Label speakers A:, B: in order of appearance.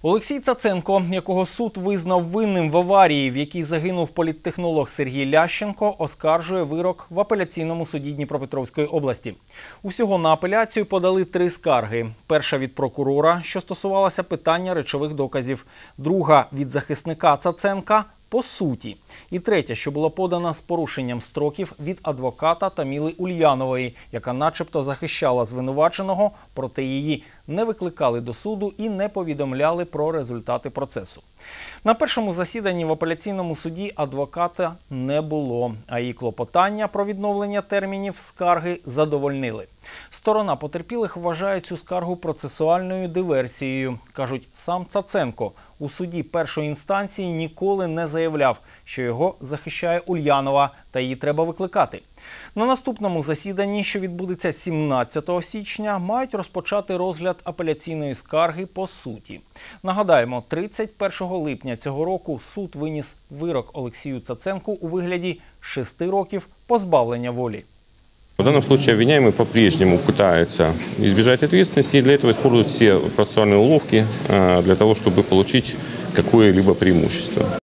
A: Олексій Цаценко, якого суд визнав винним в аварії, в якій загинув політтехнолог Сергій Лященко, оскаржує вирок в апеляційному суді Дніпропетровської області. Усього на апеляцію подали 3 скарги. Перша від прокурора, що стосувалася питання речових доказів. Друга від захисника Цаценка по суті. І третя, що була подана з порушенням строків, від адвоката Таміли Ульянової, яка начебто захищала звинуваченого, проте її не викликали до суду і не повідомляли про результати процесу. На першому засіданні в апеляційному суді адвоката не було, а її клопотання про відновлення термінів скарги задовольнили. Сторона потерпілих вважає цю скаргу процесуальною диверсією. Кажуть, сам Цаценко у суді першої інстанції ніколи не заявляв, що його захищає Ульянова та її треба викликати. На наступному засіданні, що відбудеться 17 січня, мають розпочати розгляд апеляційної скарги по суті. Нагадаємо, 31 липня цього року суд виніс вирок Олексію Цаценку у вигляді 6 років позбавлення волі.
B: В данном случае обвиняемый по-прежнему пытается избежать ответственности и для этого использует все процессуальные уловки для того, чтобы получить какое-либо преимущество.